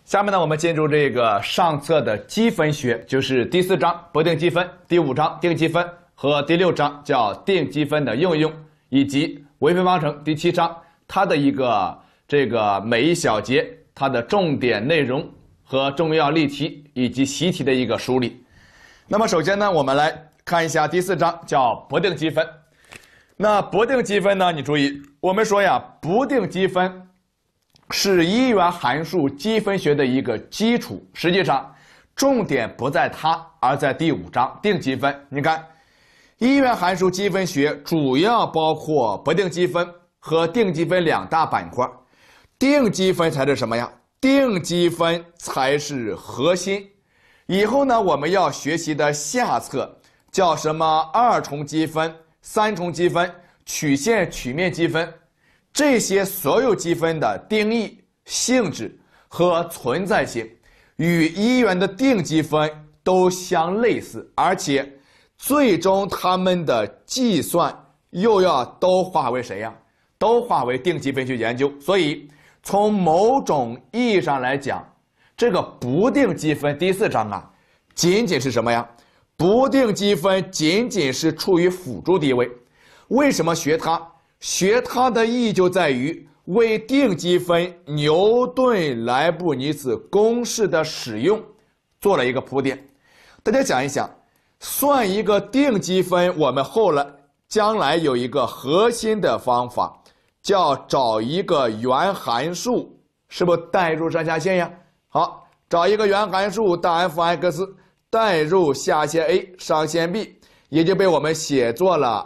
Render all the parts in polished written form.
下面呢，我们进入这个上册的积分学，就是第4章不定积分，第5章定积分和第6章叫定积分的应用，以及微分方程第7章它的一个每一小节它的重点内容和重要例题以及习题的一个梳理。那么首先呢，我们来看一下第4章叫不定积分。那不定积分呢，你注意，我们说呀，不定积分是一元函数积分学的一个基础，实际上重点不在它，而在第5章定积分。你看，一元函数积分学主要包括不定积分和定积分2大板块。定积分才是什么呀？定积分才是核心。以后呢，我们要学习的下册叫什么2重积分、3重积分、曲线曲面积分。这些所有积分的定义、性质和存在性与一元的定积分都相类似，而且最终它们的计算又要都化为谁呀？都化为定积分去研究。所以从某种意义上来讲，这个不定积分第4章啊，仅仅是什么呀？不定积分仅仅是处于辅助地位。为什么学它？学它的意义就在于为定积分牛顿莱布尼茨公式的使用做了一个铺垫。大家想一想，算一个定积分，我们将来有一个核心的方法，叫找一个原函数，是不是代入上下限呀？好，找一个原函数大 f(x) 代入下限 a 上限 b， 也就被我们写作了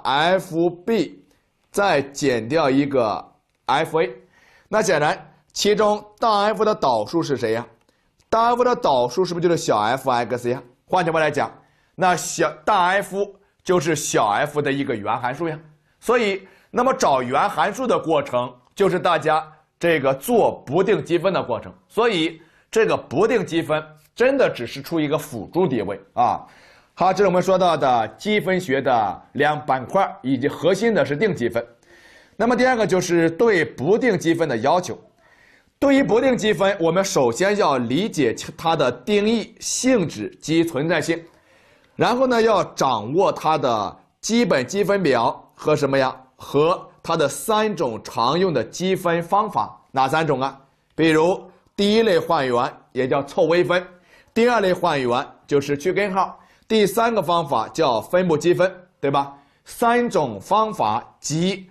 fb。再减掉一个 fa， 那显然其中大 F 的导数是谁呀？大 F 的导数是不是就是小 f(x) 呀？换句话来讲，那大 F 就是小 f 的一个原函数呀。所以，那么找原函数的过程就是大家这个做不定积分的过程。所以，这个不定积分真的只是处于一个辅助地位啊。好，这是我们说到的积分学的2板块，以及核心的是定积分。那么第2个就是对不定积分的要求。对于不定积分，我们首先要理解它的定义、性质及存在性，然后呢，要掌握它的基本积分表和什么呀？和它的3种常用的积分方法。哪3种啊？比如第一类换元，也叫凑微分；第2类换元就是去根号。第3个方法叫分布积分，对吧？3种方法及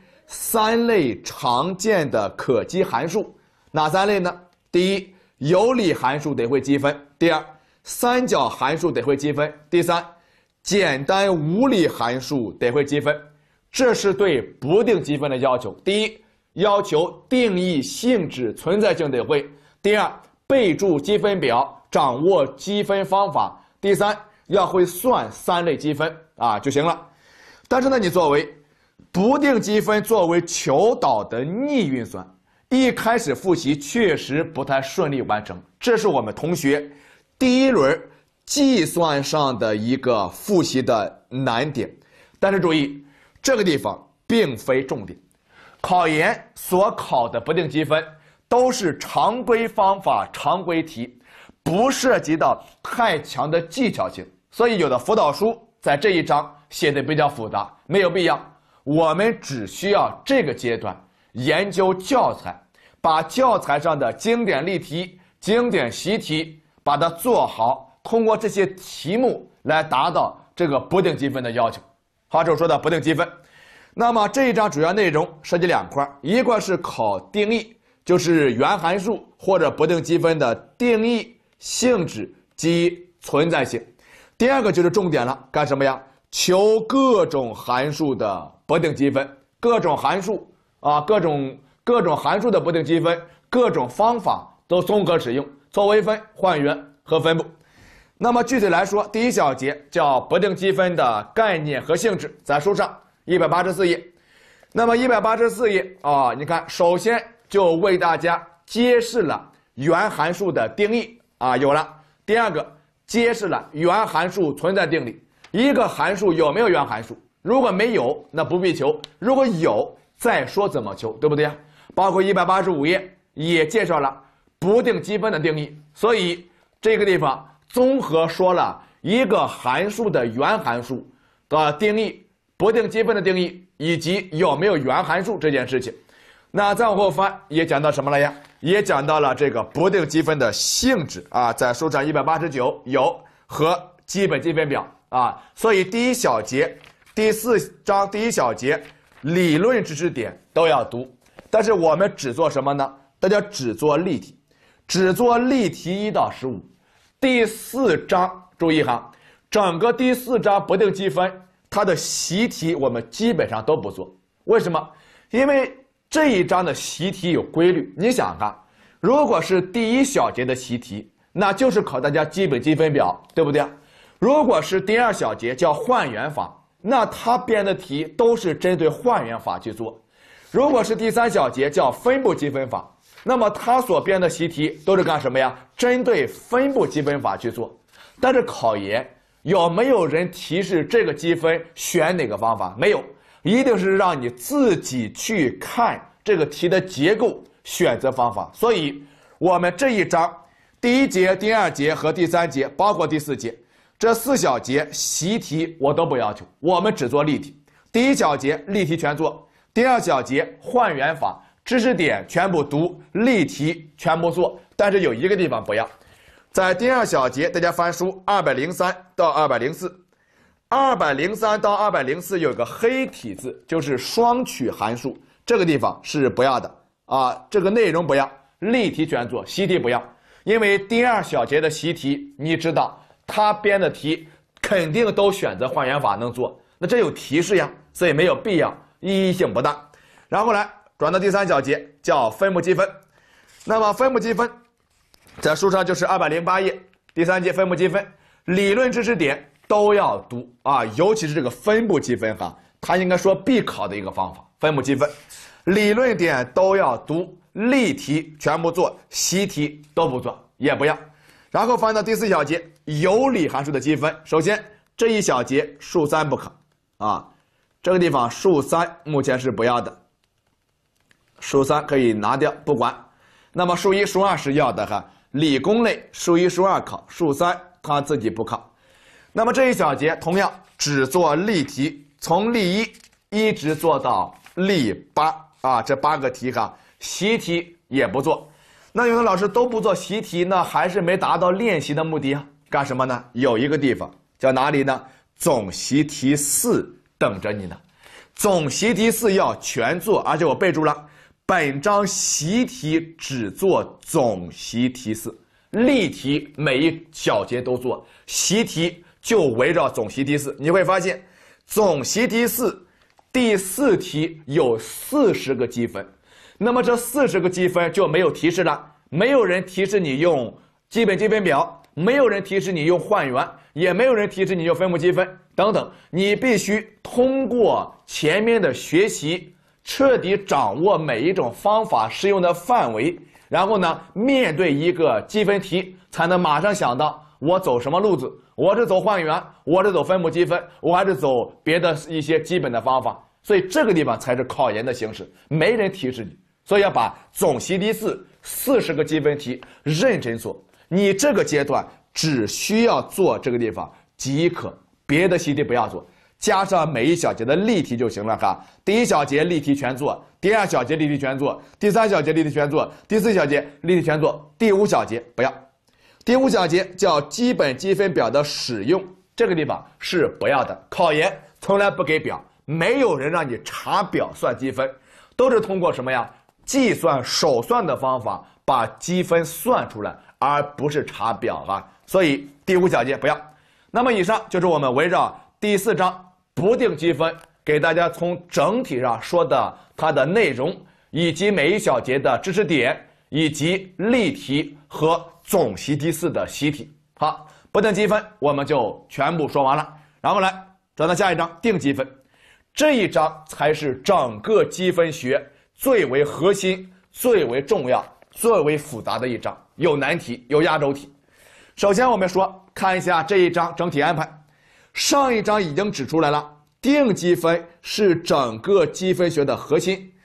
3类常见的可积函数。哪3类呢？第一，有理函数得会积分；第2，三角函数得会积分；第3，简单无理函数得会积分。这是对不定积分的要求。第一，要求定义、性质、存在性得会；第2，备注积分表，掌握积分方法；第3，要会算3类积分啊就行了。但是呢，你作为不定积分作为求导的逆运算，一开始复习确实不太顺利完成，这是我们同学第1轮计算上的一个复习的难点。但是注意，这个地方并非重点，考研所考的不定积分都是常规方法、常规题，不涉及到太强的技巧性。所以有的辅导书在这一章写的比较复杂，没有必要。我们只需要这个阶段研究教材，把教材上的经典例题、经典习题把它做好，通过这些题目来达到这个不定积分的要求。好，这是说到不定积分。那么这一章主要内容涉及2块，一块是考定义，就是原函数或者不定积分的定义、性质及存在性。第2个就是重点了，干什么呀？求各种函数的不定积分，各种函数啊，各种函数的不定积分，各种方法都综合使用，凑微分、换元和分布。那么具体来说，第1小节叫不定积分的概念和性质，在书上184页。那么184页啊，你看，首先就为大家揭示了原函数的定义啊，有了。第2个，揭示了原函数存在定理。一个函数有没有原函数？如果没有，那不必求；如果有，再说怎么求，对不对呀？包括185页也介绍了不定积分的定义。所以这个地方综合说了一个函数的原函数的定义、不定积分的定义以及有没有原函数这件事情。那再往后翻也讲到什么了呀？也讲到了这个不定积分的性质啊，在书上189有和基本积分表啊。所以第一小节第4章第1小节理论知识点都要读，但是我们只做什么呢？大家只做例题，只做例题1到15。第4章注意哈，整个第4章不定积分，它的习题我们基本上都不做。为什么？因为这一章的习题有规律。你想看，如果是第1小节的习题，那就是考大家基本积分表，对不对？如果是第2小节叫换元法，那它编的题都是针对换元法去做。如果是第3小节叫分布积分法，那么它所编的习题都是干什么呀？针对分布积分法去做。但是考研有没有人提示这个积分选哪个方法？没有，一定是让你自己去看这个题的结构选择方法。所以我们这一章第1节、第2节和第3节，包括第4节，这4小节习题我都不要求，我们只做例题。第1小节例题全做，第2小节换元法知识点全部读，例题全部做。但是有一个地方不要，在第2小节大家翻书203到204，203到204有个黑体字，就是双曲函数，这个地方是不要的啊，这个内容不要，例题全做，习题不要。因为第2小节的习题你知道他编的题肯定都选择换元法能做，那这有提示呀，所以没有必要，意义性不大。然后来转到第3小节叫分布积分。那么分布积分在书上就是208页，第3节分布积分理论知识点都要读啊，尤其是这个分布积分哈，它应该说必考的一个方法。分布积分理论点都要读，例题全部做，习题都不做也不要。然后翻到第4小节有理函数的积分。首先这一小节数3不考啊，这个地方数3目前是不要的，数3可以拿掉不管。那么数1、数2是要的哈，理工类数1、数2考，数3他自己不考。那么这一小节同样只做例题，从例1一直做到例8啊，这8个题哈，习题也不做。那有的老师都不做习题呢，还是没达到练习的目的啊？干什么呢？有一个地方叫哪里呢？总习题4等着你呢。总习题4要全做，而且我备注了，本章习题只做总习题4，例题每一小节都做，习题就围绕总习题4。你会发现，总习题4第4题有40个积分，那么这40个积分就没有提示了，没有人提示你用基本积分表，没有人提示你用换元，也没有人提示你用分布积分等等，你必须通过前面的学习，彻底掌握每一种方法适用的范围，然后呢，面对一个积分题，才能马上想到我走什么路子，我是走换元，我是走分布积分，我还是走别的一些基本的方法。所以这个地方才是考研的形式，没人提示你，所以要把总习题4 40个积分题认真做。你这个阶段只需要做这个地方即可，别的习题不要做，加上每一小节的例题就行了哈。第1小节例题全做，第2小节例题全做，第3小节例题全做，第4小节例题全做，第5小节不要。第5小节叫基本积分表的使用，这个地方是不要的，考研从来不给表，没有人让你查表算积分，都是通过什么呀？计算手算的方法把积分算出来，而不是查表啊。所以第5小节不要。那么以上就是我们围绕第4章不定积分，给大家从整体上说的它的内容，以及每一小节的知识点，以及例题和总习题4的习题。好，不定积分我们就全部说完了，然后来转到下一章定积分。这一章才是整个积分学最为核心、最为重要、最为复杂的一章，有难题，有压轴题。首先我们说，看一下这一章整体安排。上一章已经指出来了，定积分是整个积分学的核心。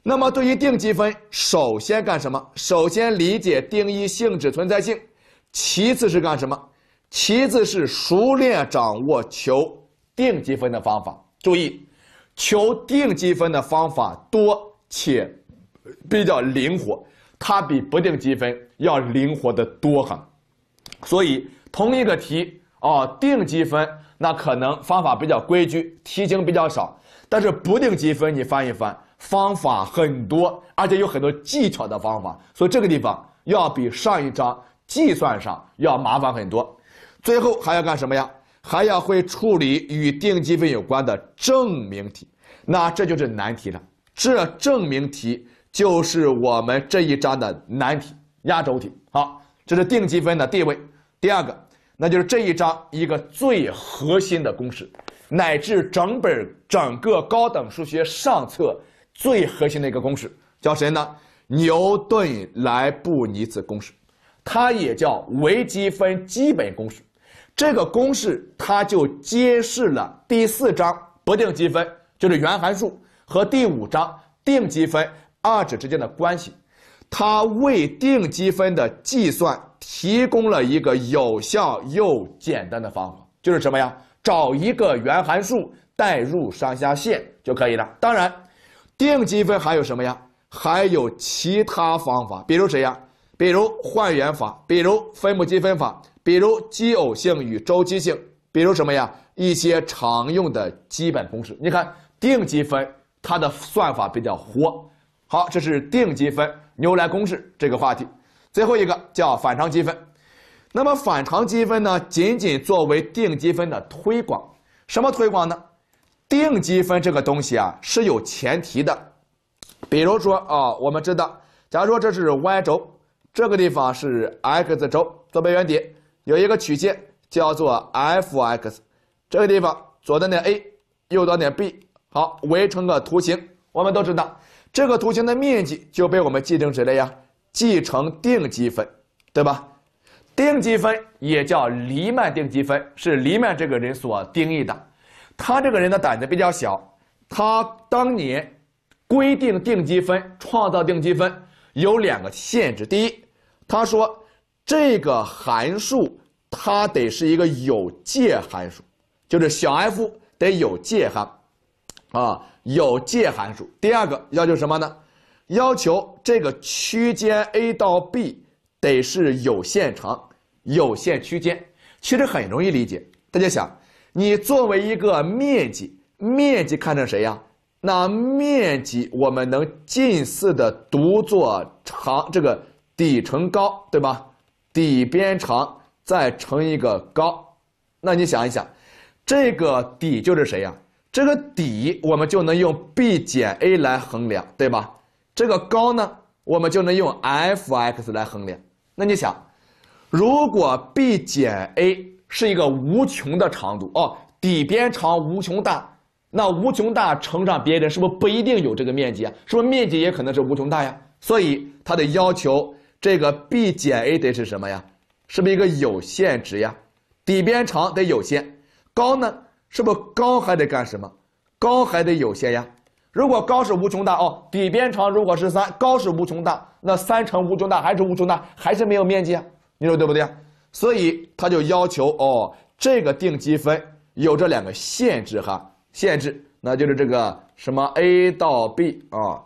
那么对于定积分，首先干什么？首先理解定义性质存在性，其次是干什么？其次是熟练掌握求定积分的方法。注意，求定积分的方法多且比较灵活，它比不定积分要灵活得多很。所以同一个题定积分那可能方法比较规矩，题型比较少，但是不定积分你翻一翻，方法很多，而且有很多技巧的方法，所以这个地方要比上一章计算上要麻烦很多。最后还要干什么呀？还要会处理与定积分有关的证明题，那这就是难题了。这证明题就是我们这一章的难题，压轴题。好，这是定积分的地位。第二个，那就是这一章一个最核心的公式，乃至整个高等数学上册最核心的一个公式，叫谁呢？牛顿莱布尼茨公式，它也叫微积分基本公式。这个公式它就揭示了第4章不定积分，就是原函数，和第5章定积分二者之间的关系。它为定积分的计算提供了一个有效又简单的方法，就是什么呀？找一个原函数代入上下限就可以了。当然，定积分还有什么呀？还有其他方法，比如谁呀？比如换元法，比如分母积分法，比如奇偶性与周期性，比如什么呀？一些常用的基本公式。你看定积分它的算法比较活。好，这是定积分牛莱公式这个话题。最后一个叫反常积分。那么反常积分呢，仅仅作为定积分的推广。什么推广呢？定积分这个东西啊是有前提的。比如说我们知道，假如说这是 y 轴，这个地方是 x 轴，坐标原点有一个曲线叫做 f(x)， 这个地方左端点 a， 右端点 b， 好，围成个图形。我们都知道这个图形的面积就被我们记成谁了呀？记成定积分，对吧？定积分也叫黎曼定积分，是黎曼这个人所定义的。他这个人的胆子比较小，他当年规定定积分，创造定积分有2个限制。第一，他说这个函数它得是一个有界函数，就是小 f 得有界函有界函数。第二个要求什么呢？要求这个区间 a 到 b 得是有限长、有限区间。其实很容易理解，大家想，你作为一个面积，面积看成谁呀？那面积我们能近似的读作长，这个底乘高，对吧？底边长再乘一个高，那你想一想，这个底就是谁呀？这个底我们就能用 b 减 a 来衡量，对吧？这个高呢，我们就能用 f(x) 来衡量。那你想，如果 b 减 a 是一个无穷的长度底边长无穷大，那无穷大乘上别人是不是不一定有这个面积啊？是不是面积也可能是无穷大呀？所以它的要求这个 b 减 a 得是什么呀？是不是一个有限值呀？底边长得有限，高呢？是不是高还得干什么？高还得有限呀。如果高是无穷大底边长如果是3，高是无穷大，那3乘无穷大还是无穷大，还是没有面积啊？你说对不对啊？所以他就要求这个定积分有这2个限制限制，那就是这个什么 a 到 b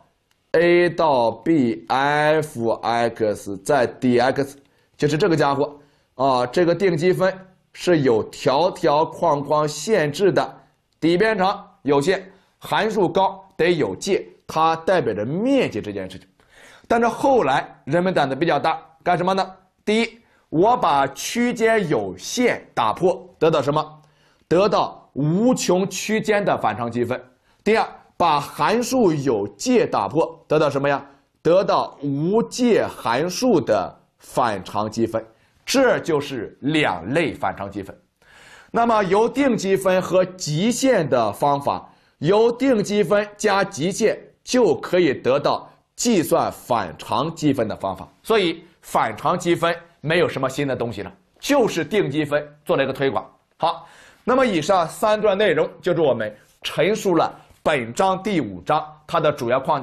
a 到 b f(x) 再 dx， 就是这个家伙这个定积分是有条条框框限制的，底边长有限，函数高得有界，它代表着面积这件事情。但是后来人们胆子比较大，干什么呢？第一，我把区间有限打破，得到什么？得到无穷区间的反常积分。第二，把函数有界打破，得到什么呀？得到无界函数的反常积分。这就是2类反常积分。那么由定积分和极限的方法，由定积分加极限就可以得到计算反常积分的方法。所以反常积分没有什么新的东西了，就是定积分做了一个推广。好，那么以上3段内容就是我们陈述了本章第5章它的主要框架。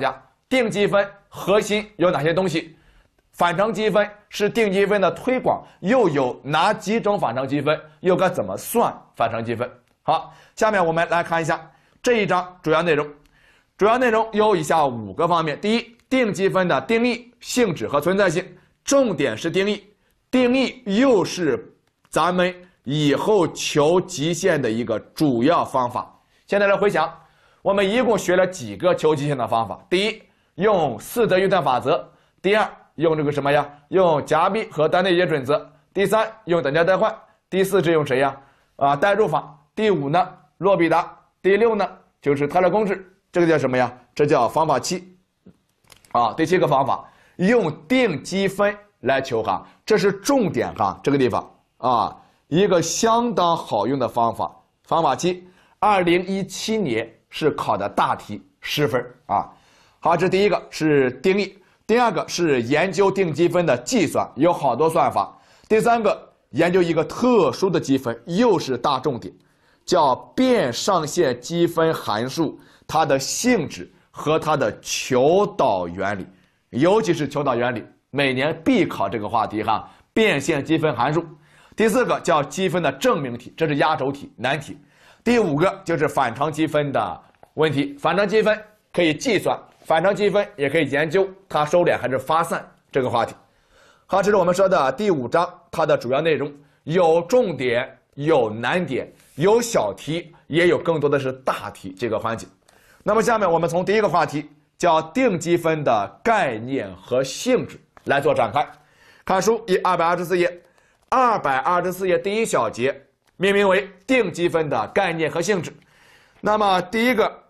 定积分核心有哪些东西？反常积分是定积分的推广，又有哪几种反常积分？又该怎么算反常积分？好，下面我们来看一下这一章主要内容。主要内容有以下5个方面：第一，定积分的定义、性质和存在性，重点是定义。定义又是咱们以后求极限的一个主要方法。现在来回想，我们一共学了几个求极限的方法？第一，用4则运算法则；第二，用这个什么呀？用夹逼和单内解准则；第三，用等价代换；第四是用谁呀？代入法；第5呢，洛必达；第6呢，就是泰勒公式。这个叫什么呀？这叫方法7。第7个方法，用定积分来求哈，这是重点哈，这个地方一个相当好用的方法。方法7。2017年是考的大题10分好，这第一个是定义，第二个是研究定积分的计算，有好多算法。第三个研究一个特殊的积分，又是大重点，叫变上限积分函数，它的性质和它的求导原理，尤其是求导原理，每年必考这个话题哈，变现积分函数。第四个叫积分的证明题，这是压轴题难题。第5个就是反常积分的问题，反常积分可以计算，反常积分也可以研究它收敛还是发散这个话题。好，这是我们说的第5章，它的主要内容有重点，有难点，有小题，也有更多的是大题这个环节。那么下面我们从第一个话题叫定积分的概念和性质来做展开。看书224页，224页第1小节命名为定积分的概念和性质。那么第一个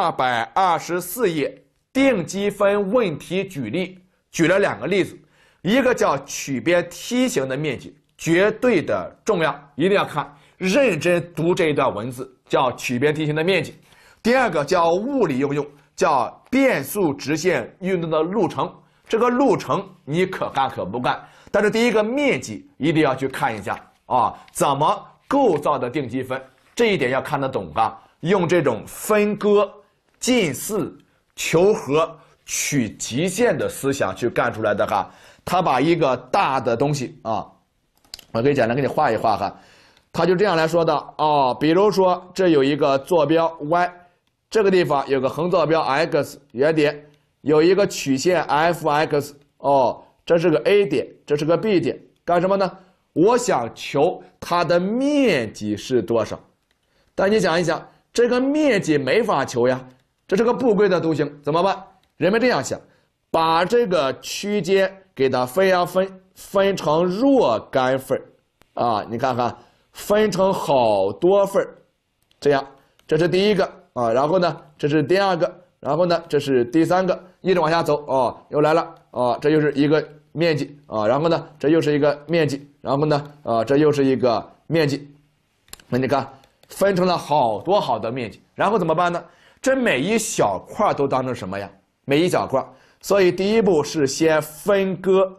224页定积分问题举例，举了2个例子，一个叫曲边梯形的面积，绝对的重要，一定要看，认真读这一段文字，叫曲边梯形的面积。第二个叫物理应用，叫变速直线运动的路程，这个路程你可看可不看，但是第一个面积一定要去看一下怎么构造的定积分，这一点要看得懂用这种分割、近似、求和、取极限的思想去干出来的他把一个大的东西我可以简单给你画一画他就这样来说的比如说这有一个坐标 y， 这个地方有个横坐标 x 原点，有一个曲线 f(x) 这是个 A 点，这是个 B 点，干什么呢？我想求它的面积是多少，但你想一想，这个面积没法求呀，这是个不规则图形，怎么办？人们这样想，把这个区间给它分成若干份你看看，分成好多份这样，这是第一个然后呢，这是第二个，然后呢，这是第三个，一直往下走又来了这又是一个面积然后呢，这又是一个面积，然后呢这又是一个面积。那你看分成了好多好的面积，然后怎么办呢？这每一小块都当成什么呀？每一小块，所以第一步是先分割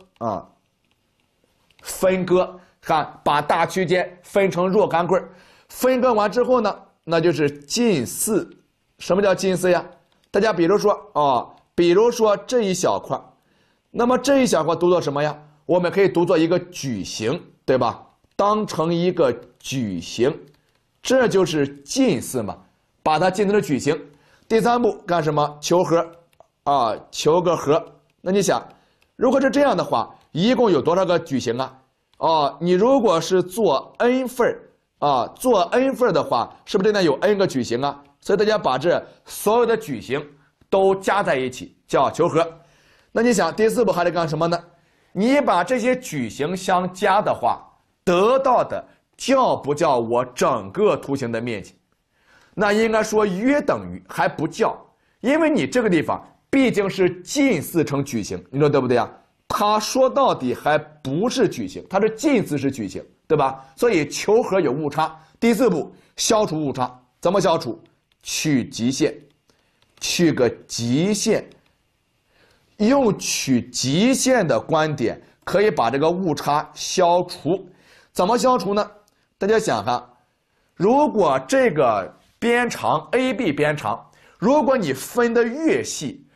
分割，看把大区间分成若干棍，分割完之后呢，那就是近似。什么叫近似呀？大家比如说这一小块，那么这一小块读作什么呀？我们可以读作一个矩形，对吧？当成一个矩形，这就是近似嘛，把它近成了矩形。第3步干什么？求和求个和。那你想，如果是这样的话，一共有多少个矩形你如果是做 n 份做 n 份的话，是不是这边有 n 个矩形所以大家把这所有的矩形都加在一起，叫求和。那你想第4步还得干什么呢？你把这些矩形相加的话，得到的叫不叫我整个图形的面积？那应该说约等于，还不叫，因为你这个地方毕竟是近似成矩形，你说对不对它说到底还不是矩形，它是近似是矩形，对吧？所以求和有误差。第4步消除误差，怎么消除？取极限，取个极限，用取极限的观点可以把这个误差消除。怎么消除呢？大家想如果这个边长 AB 边长，如果你分得越细，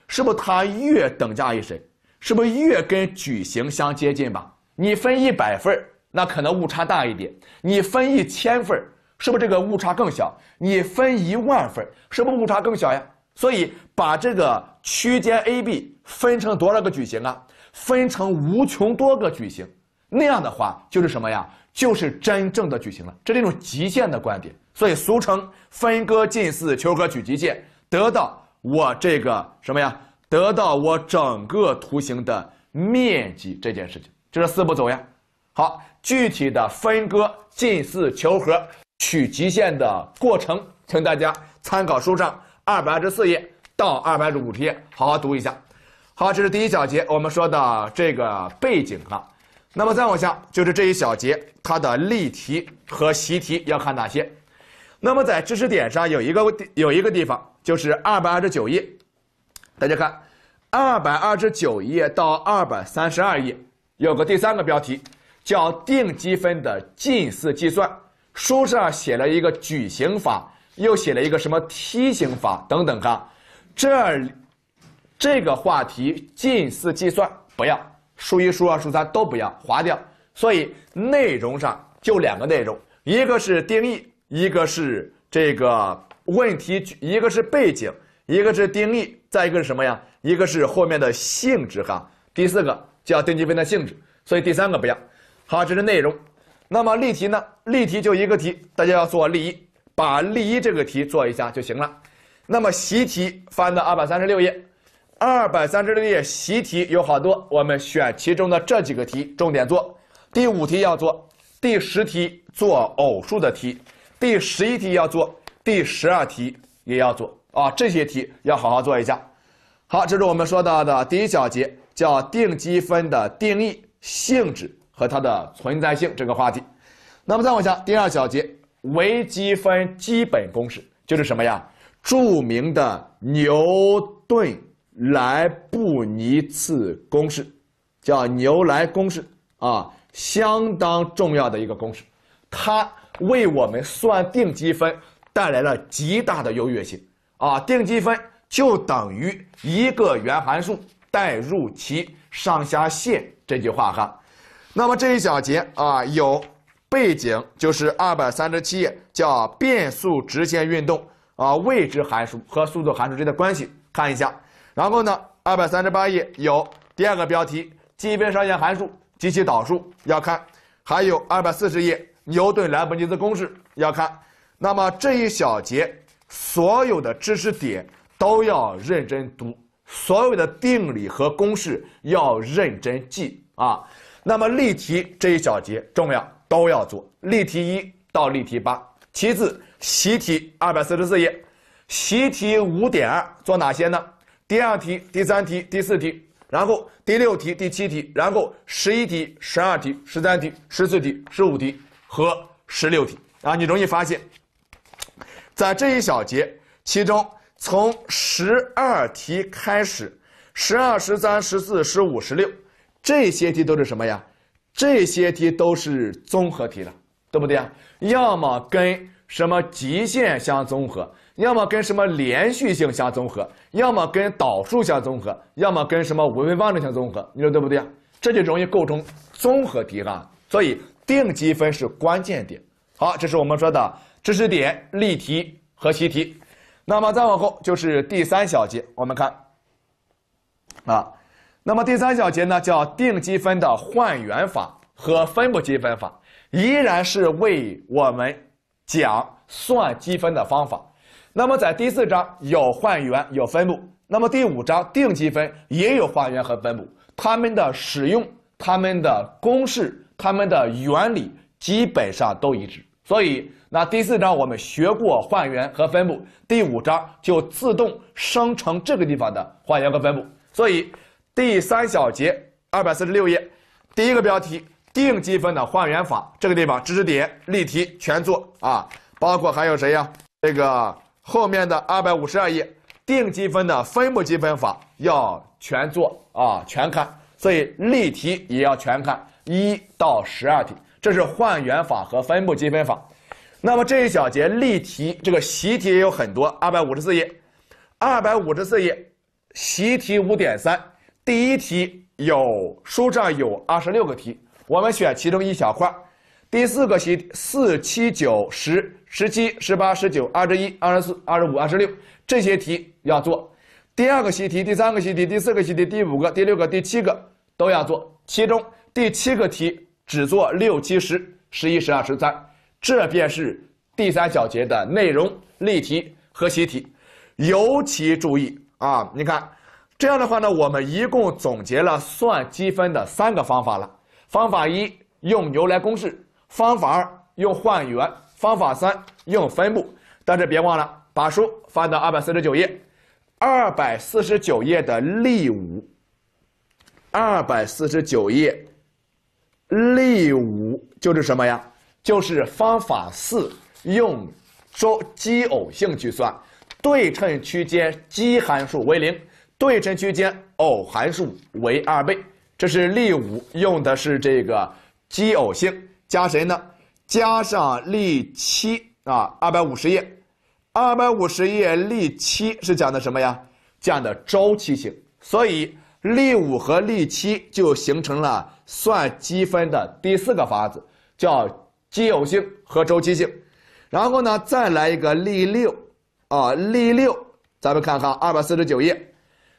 是不是它越等价于谁？是不是越跟矩形相接近吧？你分100份，那可能误差大一点；你分1000份，是不是这个误差更小？你分10000份，是不是误差更小呀？所以把这个区间 AB 分成多少个矩形啊？分成无穷多个矩形，那样的话就是什么呀？就是真正的矩形了。这是一种极限的观点，所以俗称分割近似求和取极限，得到我这个什么呀？得到我整个图形的面积这件事情，这是4步走呀。好，具体的分割近似求和取极限的过程，请大家参考书上224页到225页好好读一下。好，这是第一小节我们说的这个背景啊。那么再往下就是这一小节它的例题和习题要看哪些。那么在知识点上有一个地方就是229页，大家看229页到232页有个第3个标题叫定积分的近似计算。书上写了一个矩形法，又写了一个什么梯形法等等哈。这个话题近似计算不要，数1、数2、数3都不要，划掉。所以内容上就2个内容，一个是定义，一个是这个问题，一个是背景，一个是定义，再一个是什么呀？一个是后面的性质哈。第4个叫定积分的性质，所以第3个不要。好，这是内容。那么例题呢？例题就一个题，大家要做例1，把例1这个题做一下就行了。那么习题翻到236页。236页习题有好多，我们选其中的这几个题重点做。第5题要做，第10题做偶数的题，第11题要做，第12题也要做啊，这些题要好好做一下。好，这是我们说到的第一小节，叫定积分的定义、性质和它的存在性这个话题。那么再往下，第2小节微积分基本公式就是什么呀？著名的牛顿莱布尼茨公式，叫牛莱公式啊，相当重要的一个公式，它为我们算定积分带来了极大的优越性啊。定积分就等于一个原函数代入其上下限这句话哈。那么这一小节啊有背景，就是237页叫变速直线运动啊，未知函数和速度函数之间的关系看一下。然后呢，238页有第2个标题积分上限函数及其导数要看，还有240页牛顿莱布尼茨公式要看。那么这一小节所有的知识点都要认真读，所有的定理和公式要认真记啊。那么例题这一小节重要，都要做，例题1到例题8。其次习题244页，习题5.2做哪些呢？第2题、第3题、第4题，然后第6题、第7题，然后11题、12题、13题、14题、15题和16题啊。你容易发现，在这一小节，其中从12题开始，12、13、14、15、16，这些题都是什么呀？这些题都是综合题了，对不对啊？要么跟什么极限相综合，要么跟什么连续性相综合，要么跟导数相综合，要么跟什么微分方程相综合，你说对不对啊？这就容易构成综合题啊。所以定积分是关键点。好，这是我们说的知识点、例题和习题。那么再往后就是第3小节，我们看啊，那么第3小节呢叫定积分的换元法和分布积分法，依然是为我们讲算积分的方法。那么在第4章有换元有分布，那么第5章定积分也有换元和分布，它们的使用、它们的公式、它们的原理基本上都一致。所以那第4章我们学过换元和分布，第5章就自动生成这个地方的换元和分布。所以第3小节246页第1个标题定积分的换元法，这个地方知识点、例题全做啊，包括还有谁呀？这个后面的252页定积分的分布积分法要全做啊，全看。所以例题也要全看，1到12题，这是换元法和分布积分法。那么这一小节例题这个习题也有很多，254页，254页习题5.3，第一题书上有26个题，我们选其中一小块。第4个习题4、7、9、10、17、18、19、21、24、25、26这些题要做。第2个习题、第3个习题、第4个习题、第5个、第6个、第7个都要做。其中第7个题只做6、7、10、11、12、13，这便是第3小节的内容、例题和习题。尤其注意啊，你看这样的话呢，我们一共总结了算积分的3个方法了。方法1用牛来公式，方法2用换元，方法3用分布。但是别忘了把书翻到249页，249页的例5，249页例5就是什么呀？就是方法4用奇偶性去算，对称区间奇函数为0，对称区间偶函数为2倍。这是例5用的是这个奇偶性，加谁呢？加上例7啊，250页，250页例7是讲的什么呀？讲的周期性，所以例5和例7就形成了算积分的第4个法子，叫奇偶性和周期性。然后呢，再来一个例6啊，例6，咱们看看249页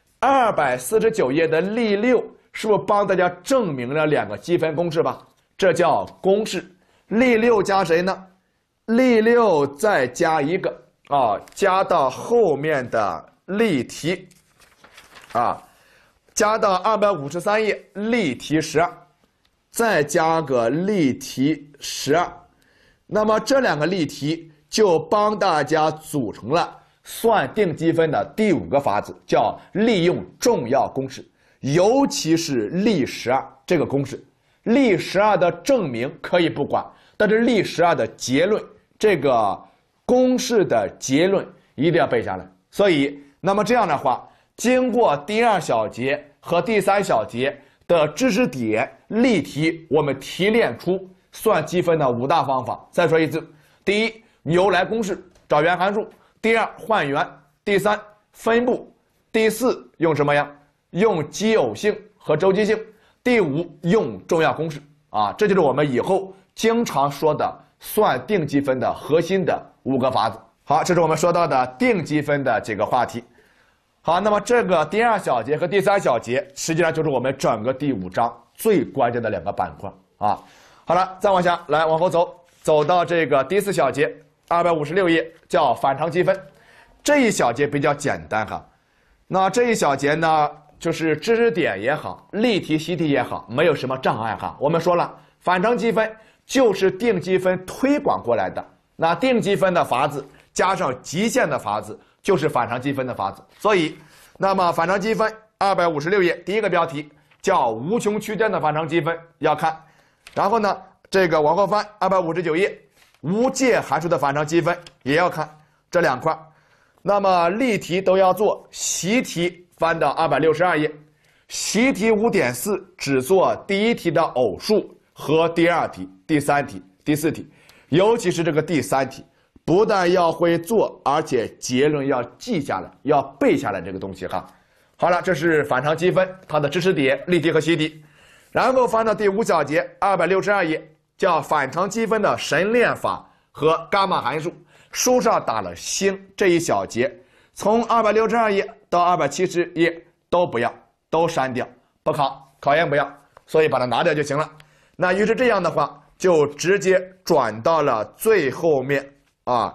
，249页的例6是不是帮大家证明了2个积分公式吧？这叫公式。例6加谁呢？例6再加一个啊，加到后面的例题啊，加到253页例题12，再加个例题12。那么这2个例题就帮大家组成了算定积分的第5个法子，叫利用重要公式。尤其是例12这个公式，例12的证明可以不管，但是例12的结论，这个公式的结论一定要背下来。所以，那么这样的话，经过第2小节和第3小节的知识点例题，我们提炼出算积分的5大方法。再说一次，第1，牛来公式找原函数；第2，换元；第3，分布；第4，用什么呀？用奇偶性和周期性；第5，用重要公式啊，这就是我们以后经常说的算定积分的核心的5个法子。好，这是我们说到的定积分的几个话题。好，那么这个第2小节和第3小节，实际上就是我们整个第5章最关键的2个板块啊。好了，再往下来，往后走，走到这个第4小节，256页叫反常积分。这一小节比较简单哈。那这一小节呢，就是知识点也好，例题习题也好，没有什么障碍哈。我们说了，反常积分就是定积分推广过来的。那定积分的法子加上极限的法子，就是反常积分的法子。所以，那么反常积分256页第1个标题叫无穷区间的反常积分要看。然后呢，这个往后翻259页，无界函数的反常积分也要看，这2块。那么例题都要做，习题翻到262页，习题5.4只做第1题的偶数和第2题、第3题、第4题，尤其是这个第3题，不但要会做，而且结论要记下来，要背下来这个东西哈。好了，这是反常积分它的知识点、例题和习题。然后翻到第5小节262页，叫反常积分的神练法和伽马函数，书上打了星。这一小节从262页到270页都不要，都删掉，不考，考研不要，所以把它拿掉就行了。那于是这样的话，就直接转到了最后面啊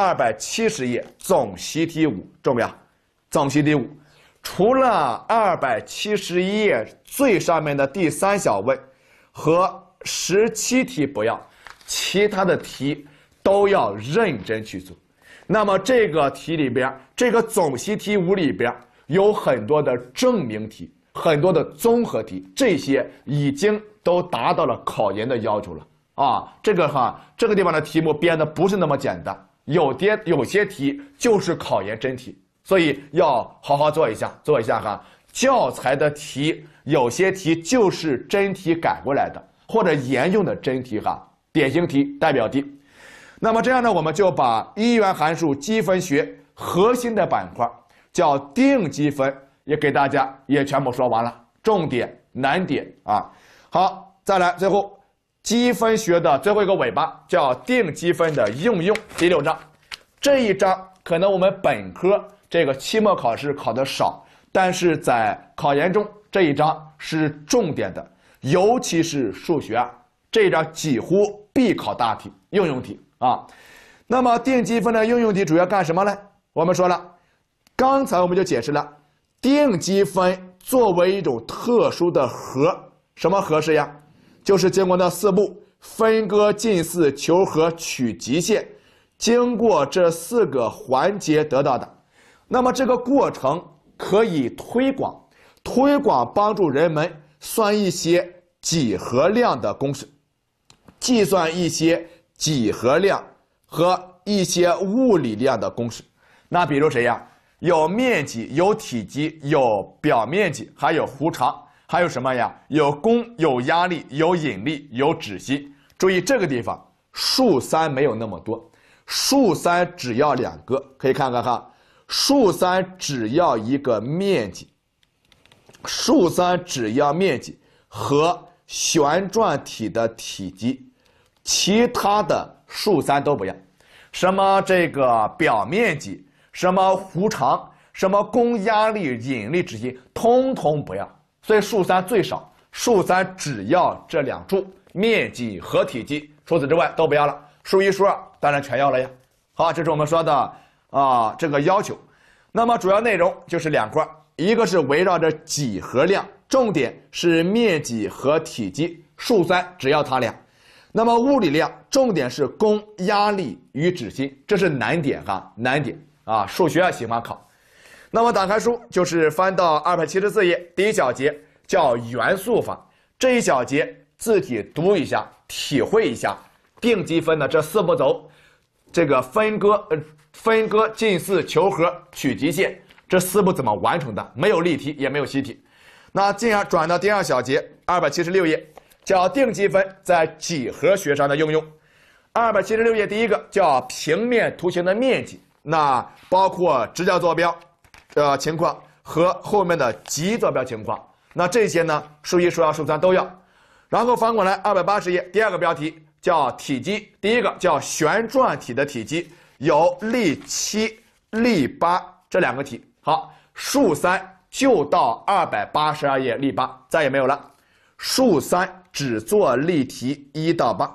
，270页总习题5重要，总习题5。除了271页最上面的第3小问和17题不要，其他的题都要认真去做。那么这个题里边，这个总习题5里边有很多的证明题，很多的综合题，这些已经都达到了考研的要求了啊。这个地方的题目编的不是那么简单，有些题就是考研真题。所以要好好做一下哈。教材的题有些题就是真题改过来的，或者沿用的真题哈，典型题、代表题。那么这样呢，我们就把一元函数积分学核心的板块叫定积分也给大家也全部说完了，重点难点啊。好，再来最后积分学的最后一个尾巴叫定积分的应用，第6章。这一章可能我们本科这个期末考试考的少，但是在考研中这一章是重点的，尤其是数学啊，这一章几乎必考大题、应用题啊。那么定积分的应用题主要干什么呢？我们说了，刚才我们就解释了，定积分作为一种特殊的和，什么和式呀？就是经过那4步：分割、近似、求和、取极限，经过这4个环节得到的。那么这个过程可以推广，帮助人们算一些几何量的公式，计算一些几何量和一些物理量的公式。那比如谁呀？有面积，有体积，有表面积，还有弧长，还有什么呀？有功，有压力，有引力，有止心。注意这个地方，数3没有那么多，数3只要2个，可以看看哈。数3只要一个面积，数3只要面积和旋转体的体积，其他的数3都不要。什么这个表面积，什么弧长，什么功、压力、引力、止心，通通不要。所以数3最少，数3只要这2处，面积和体积，除此之外都不要了。数1、数2当然全要了呀。好，这是我们说的这个要求。那么主要内容就是2块，一个是围绕着几何量，重点是面积和体积，数3只要它俩。那么物理量重点是功、压力与止心，这是难点哈，难点啊，数学喜欢考。那么打开书就是翻到274页，第1小节叫元素法，这一小节字体读一下，体会一下定积分的这4步走，这个分割、近似、求和、取极限，这4步怎么完成的？没有例题，也没有习题。那进而转到第2小节276页。叫定积分在几何学上的应用。276页第1个叫平面图形的面积，那包括直角坐标情况和后面的极坐标情况。那这些呢，数1、数2、数3都要。然后翻过来280页第2个标题叫体积，第1个叫旋转体的体积，有例7、例8这2个题。好，数3就到282页例8，再也没有了。数3只做例题1到8，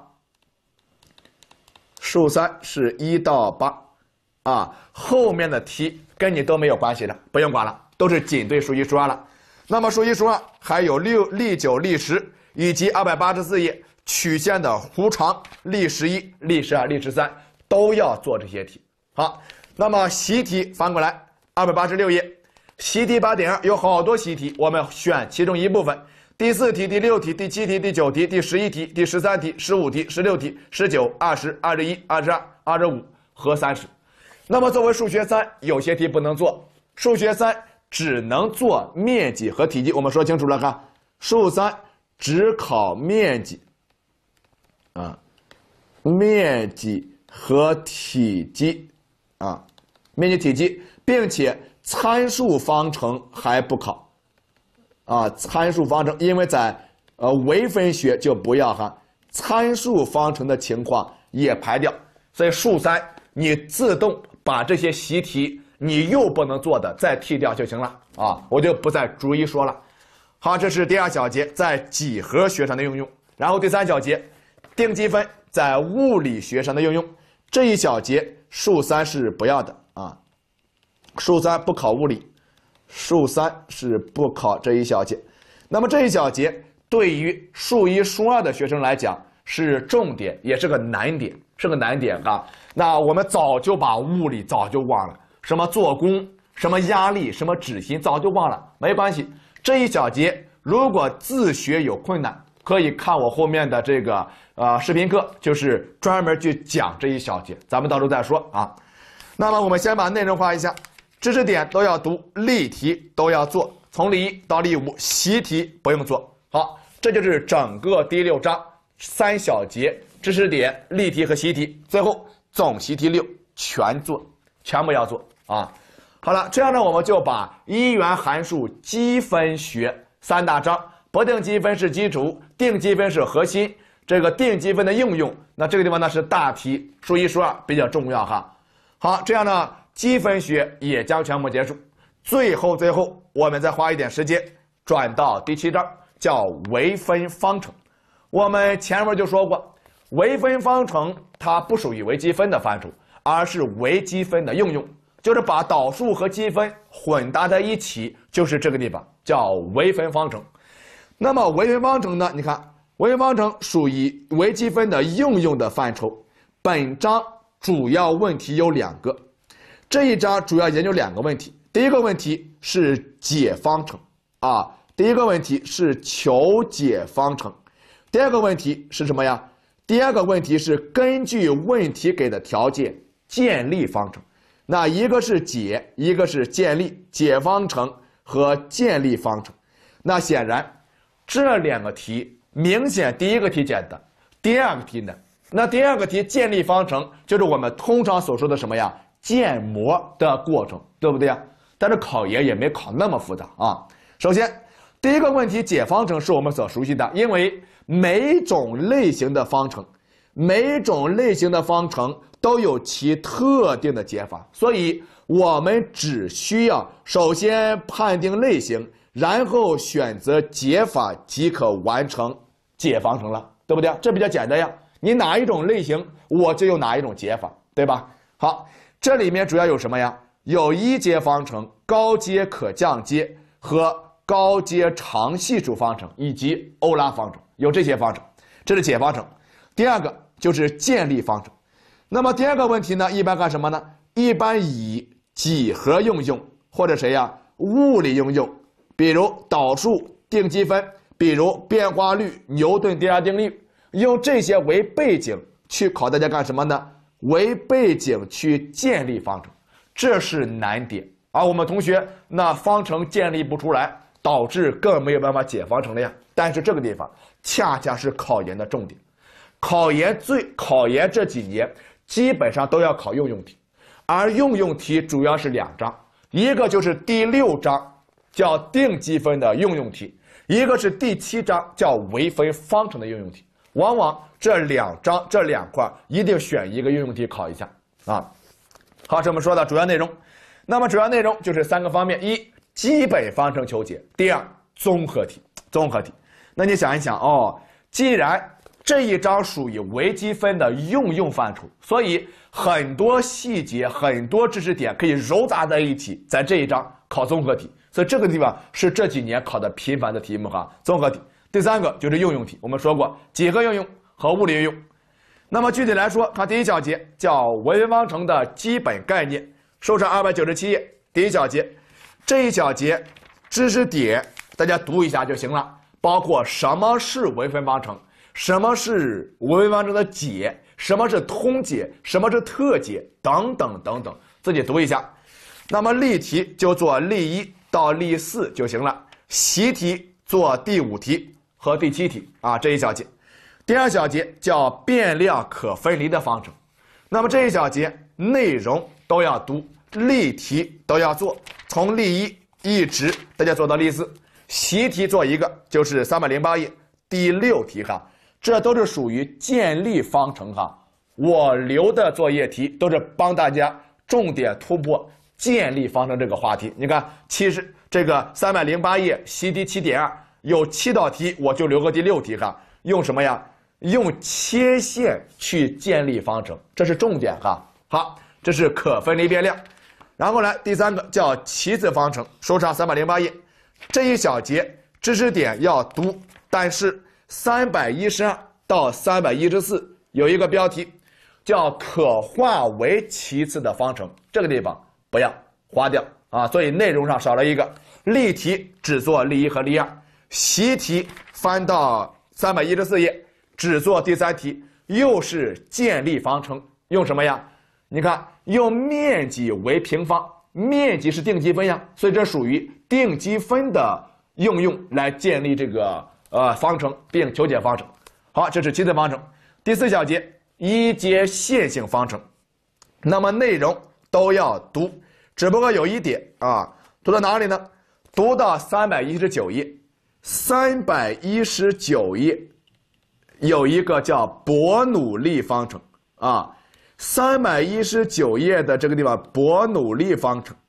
数3是1到8，后面的题跟你都没有关系的，不用管了，都是仅对数1、数2了。那么数1、数2还有例9、例10，以及284页曲线的弧长，例11、例12、例13都要做这些题。好，那么习题翻过来286页，习题8.2有好多习题，我们选其中一部分。第4题、第6题、第7题、第9题、第11题、第13题、15题、16题、19、20、21、22、25和30。那么作为数学3，有些题不能做，数学3只能做面积和体积。我们说清楚了哈，数3只考面积，面积和体积，面积体积，并且参数方程还不考。参数方程，因为在微分学就不要哈，参数方程的情况也排掉，所以数3你自动把这些习题你又不能做的再剔掉就行了我就不再逐一说了。好，这是第2小节在几何学上的应用，然后第3小节定积分在物理学上的应用，这一小节数3是不要的数3不考物理。数3是不考这一小节，那么这一小节对于数1、数2的学生来讲是重点，也是个难点，那我们早就把物理早就忘了，什么做功、什么压力、什么止心早就忘了，没关系。这一小节如果自学有困难，可以看我后面的这个视频课，就是专门去讲这一小节，咱们到时候再说那么我们先把内容画一下。知识点都要读，例题都要做，从例1到例5，习题不用做。好，这就是整个第6章3小节知识点、例题和习题，最后总习题6全做，全部要做好了，这样呢，我们就把一元函数积分学3大章，不定积分是基础，定积分是核心，这个定积分的应用，那这个地方呢是大题，数1、数2比较重要哈。好，这样呢，积分学也将全部结束。最后，我们再花一点时间转到第7章，叫微分方程。我们前面就说过，微分方程它不属于微积分的范畴，而是微积分的应用，就是把导数和积分混搭在一起，就是这个地方叫微分方程。那么微分方程呢？你看，微分方程属于微积分的应用的范畴。本章主要问题有2个，这一章主要研究2个问题。第一个问题是解方程啊，第一个问题是求解方程。第二个问题是什么呀？第二个问题是根据问题给的条件建立方程。那一个是解，一个是建立，解方程和建立方程。那显然这2个题明显第一个题简单，第二个题难。那第二个题建立方程就是我们通常所说的什么呀？建模的过程，对不对呀？但是考研也没考那么复杂啊。首先，第一个问题解方程是我们所熟悉的，因为每种类型的方程都有其特定的解法，所以我们只需要首先判定类型，然后选择解法即可完成解方程了，对不对？这比较简单呀，你哪一种类型，我就用哪一种解法，对吧？好，这里面主要有什么呀？有一阶方程、高阶可降阶和高阶常系数方程以及欧拉方程，有这些方程，这是解方程。第二个就是建立方程。那么第二个问题呢，一般干什么呢？一般以几何应用或者谁呀？物理应用，比如导数、定积分，比如变化律、牛顿第二定律，用这些为背景去考大家干什么呢？为背景去建立方程，这是难点。而我们同学那方程建立不出来，导致更没有办法解方程了呀。但是这个地方恰恰是考研的重点，考研这几年基本上都要考应用题，而应用题主要是2章，一个就是第6章叫定积分的应用题，一个是第7章叫微分方程的应用题。往往这2章这2块一定选一个应用题考一下啊。好，这我们说的主要内容。那么主要内容就是3个方面：一、基本方程求解；第二，综合题。那你想一想哦，既然这一章属于微积分的应用范畴，所以很多细节、很多知识点可以糅杂在一起，在这一章考综合题。所以这个地方是这几年考的频繁的题目哈，综合题。第3个就是应用题，我们说过几何应用和物理应用。那么具体来说，看第1小节叫微分方程的基本概念，收上297页。第1小节，这一小节知识点大家读一下就行了，包括什么是微分方程，什么是微分方程的解，什么是通解，什么是特解，等等等等，自己读一下。那么例题就做例1到例4就行了，习题做第5题和第7题啊，这一小节。第2小节叫变量可分离的方程，那么这一小节内容都要读，例题都要做，从例1一直大家做到例4，习题做一个，就是308页第6题哈，这都是属于建立方程哈。我留的作业题都是帮大家重点突破建立方程这个话题。你看，这个308页习题7.2有7道题，我就留个第6题哈，用什么呀？用切线去建立方程，这是重点哈。好，这是可分离变量。然后来第3个叫棋子方程，收上308页。这一小节知识点要读，但是312到314有一个标题叫可化为棋子的方程，这个地方不要划掉啊，所以内容上少了一个。例题只做例1和例2，习题翻到314页只做第3题，又是建立方程，用什么呀？你看，用面积为平方，面积是定积分呀，所以这属于定积分的应用来建立这个方程并求解方程。好，这是棋子方程。第4小节一阶线性方程，那么内容都要读， 只不过有一点啊，读到哪里呢？读到319页，319页有一个叫伯努利方程啊，319页的这个地方伯努利方程。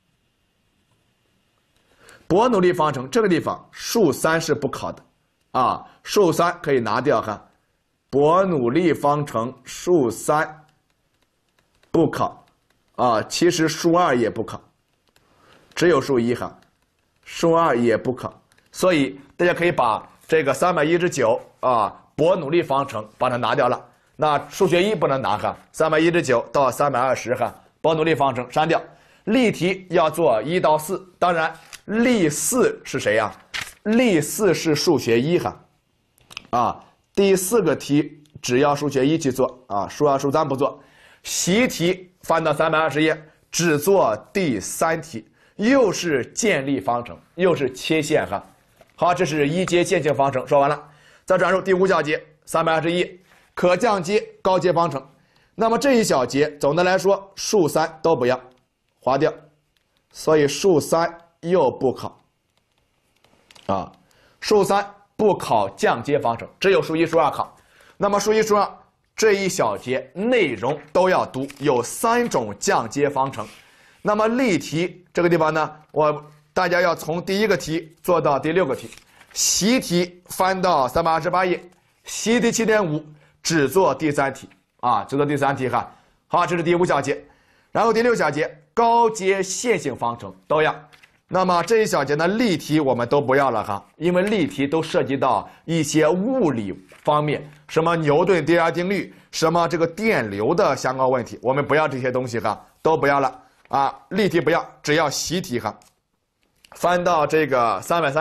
伯努利方程这个地方数3是不考的啊，数3可以拿掉哈。伯努利方程数3不考啊，其实数2也不考，只有数1哈，数2也不考，所以大家可以把这个319啊伯努利方程把它拿掉了。那数学1不能拿哈，319到320哈，伯努利方程删掉。例题要做1到4，当然。例4是谁呀？例4是数学1哈，啊，第4个题只要数学1去做啊，数2、数3不做。习题翻到320页，只做第3题，又是建立方程，又是切线哈。好，这是一阶线性方程说完了，再转入第5小节321页，可降阶高阶方程。那么这一小节总的来说数3都不要，划掉，所以数3。又不考，啊，数3不考降阶方程，只有数1、数2考。那么数1、数2这一小节内容都要读，有3种降阶方程。那么例题这个地方呢，大家要从第1个题做到第6个题。习题翻到328页，习题7.5只做第3题啊，只做第3题哈。好，这是第5小节，然后第6小节高阶线性方程都要。那么这一小节呢，例题我们都不要了哈，因为例题都涉及到一些物理方面，什么牛顿第2定律，什么这个电流的相关问题，我们不要这些东西哈，都不要了啊。例题不要，只要习题哈。翻到这个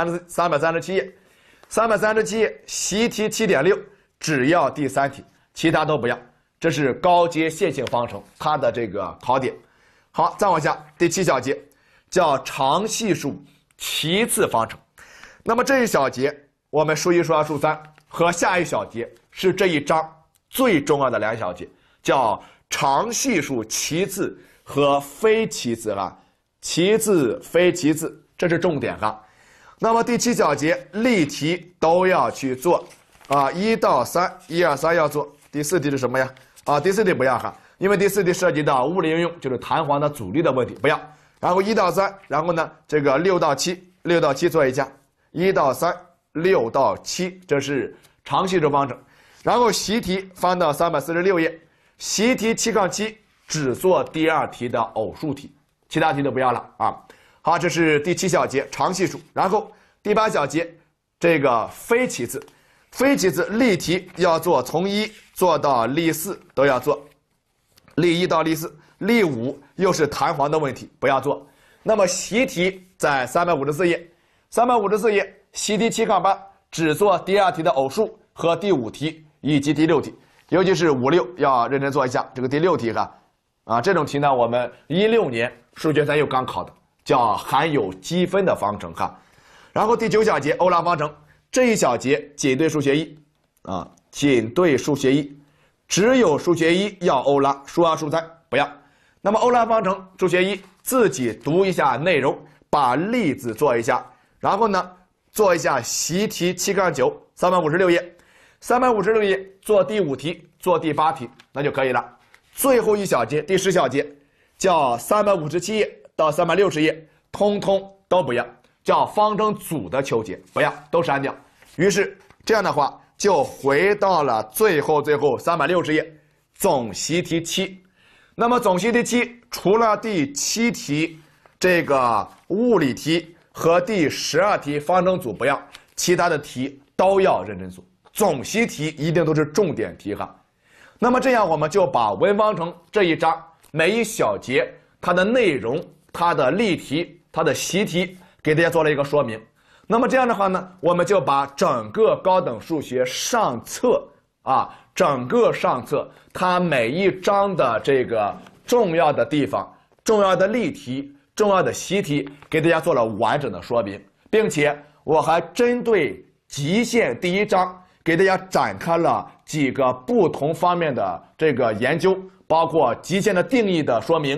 337页，337页习题7.6只要第3题，其他都不要。这是高阶线性方程它的这个考点。好，再往下第7小节。叫常系数齐次方程，那么这一小节我们数1、数2、数3和下一小节是这一章最重要的2小节，叫常系数齐次和非齐次哈，齐次非齐次，这是重点哈。那么第7小节例题都要去做啊，1到3，1、2、3要做。第4题是什么呀？啊，第4题不要哈，因为第4题涉及到物理应用，就是弹簧的阻力的问题，不要。然后1到3，然后呢，这个6到7，6到7做一下，1到3，6到7，这是常系数方程。然后习题翻到346页，习题7-7只做第2题的偶数题，其他题都不要了啊。好，这是第7小节常系数。然后第8小节这个非齐次，非齐次例题要做，从1做到例4都要做，例1到例4。例5又是弹簧的问题，不要做。那么习题在354页，354页习题7-8只做第2题的偶数和第5题以及第6题，尤其是5、6要认真做一下这个第6题哈。啊，这种题呢，我们16年数学3又刚考的，叫含有积分的方程哈。然后第9小节欧拉方程，这一小节仅对数学1啊，仅对数学1，只有数学1要欧拉，数2、数3不要。那么欧拉方程数学1自己读一下内容，把例子做一下，然后呢做一下习题7-9 356页，356页做第5题，做第8题，那就可以了。最后一小节第10小节叫357页到360页，通通都不要，叫方程组的求解，不要，都删掉。于是这样的话就回到了最后360页总习题7。那么总习题7除了第7题这个物理题和第12题方程组不要，其他的题都要认真做，总习题一定都是重点题哈。那么这样我们就把文方程这一章每一小节它的内容、它的例题、它的习题给大家做了一个说明。那么这样的话呢，我们就把整个高等数学上册啊，整个上册它每一章的这个重要的地方、重要的例题、重要的习题给大家做了完整的说明，并且我还针对极限第1章给大家展开了几个不同方面的这个研究，包括极限的定义的说明，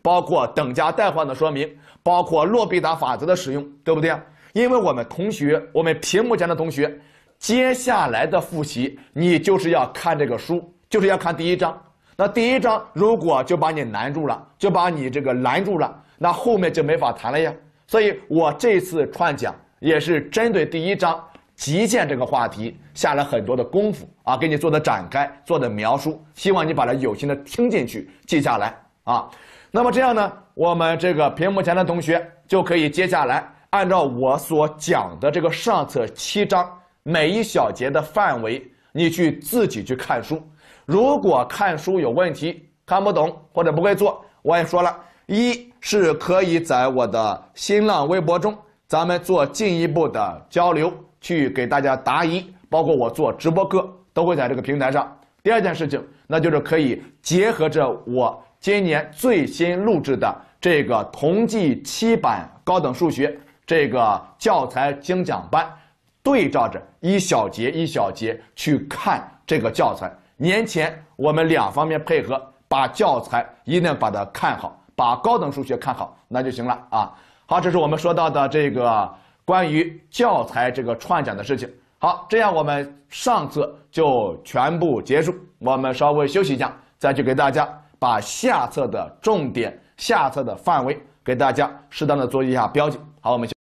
包括等价代换的说明，包括洛必达法则的使用，对不对？因为我们屏幕前的同学，接下来的复习你就是要看这个书，就是要看第1章。那第1章如果就把你拦住了，那后面就没法谈了呀。所以我这次串讲也是针对第1章极限这个话题下了很多的功夫啊，给你做的展开，做的描述，希望你把它有心的听进去，记下来啊。那么这样呢，我们这个屏幕前的同学就可以接下来按照我所讲的这个上册7章每一小节的范围，你去自己去看书。如果看书有问题，看不懂或者不会做，我也说了，一是可以在我的新浪微博中，咱们做进一步的交流，去给大家答疑，包括我做直播课都会在这个平台上。第二件事情，那就是可以结合着我今年最新录制的这个同济7版高等数学这个教材精讲班，对照着一小节一小节去看这个教材。年前我们2方面配合，把教材一定把它看好，把高等数学看好，那就行了啊。好，这是我们说到的这个关于教材这个串讲的事情。好，这样我们上册就全部结束，我们稍微休息一下，再去给大家把下册的重点、下册的范围给大家适当的做一下标记。好，我们。